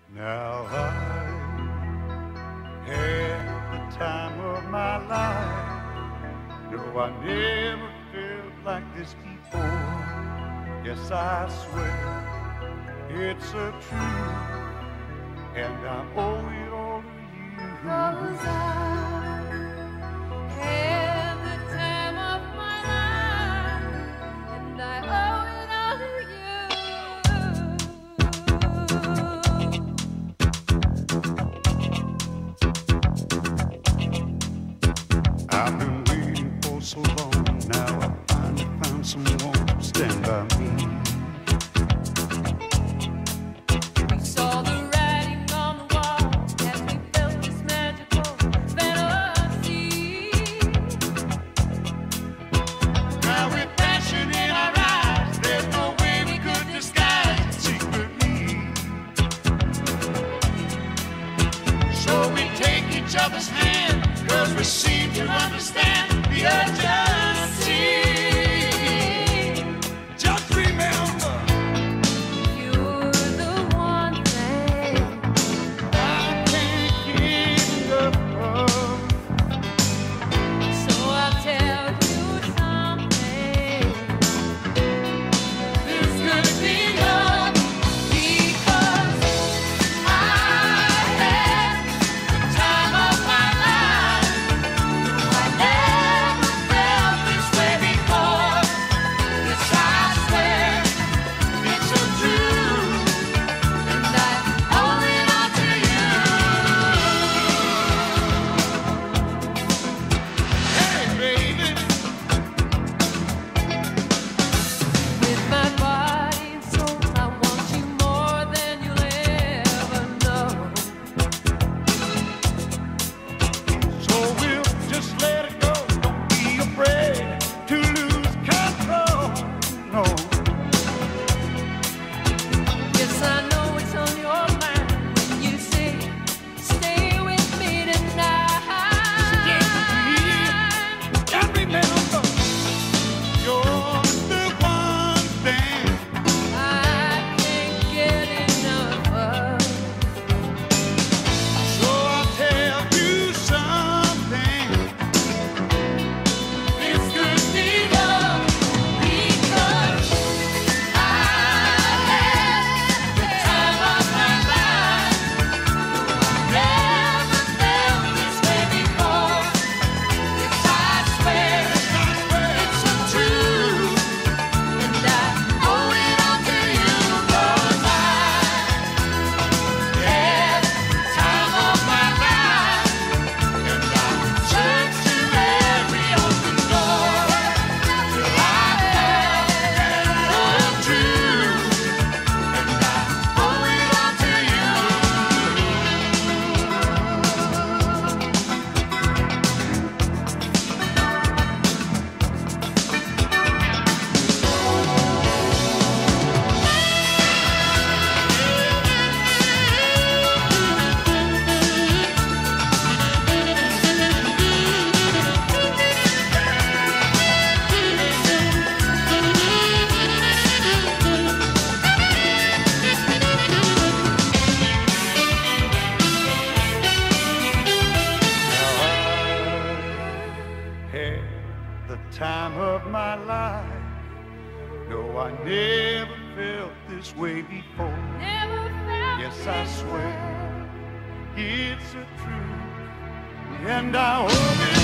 Now I had the time of my life. No, I never felt like this before. Yes, I swear it's a truth, and I owe it all to you. 'Cause I had the time of my life, and I owe it all to you. I've been waiting for so long. Now I finally found someone to stand by me. We saw the writing on the wall as we felt this magical fantasy. Now with passion in our eyes, there's no way we could disguise it secretly. So we take each other's hand, 'cause we seem to understand the urgency. Just remember, You're the one thing I can't get enough of. so I'll tell you something. This could be love, Because I had the time of my life. I never felt this way before. Yes, I swear it's a truth. and I owe it all to you. Hey, baby. With my body and soul, I want you more than you'll ever know. So we'll just let it go. Don't be afraid to lose control. No, Yes, I know it's on your mind when you say, stay with me tonight. and remember, you're the one thing I can't get enough of. So I'll tell you something. This could be love, Because I had the time of my life. Never felt this way before. Yes, I swear it's a truth, and I owe it all to you. 'Cause I had the time of my life, and I searched to every open door till I found the truth, and I owe it all to you. had the time of my life. No, I never felt this way before. Never felt Yes, I this swear way. it's a truth, and I hope it